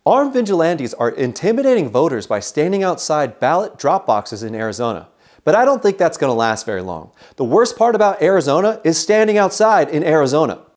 Armed vigilantes are intimidating voters by standing outside ballot drop boxes in Arizona. But I don't think that's going to last very long. The worst part about Arizona is standing outside in Arizona.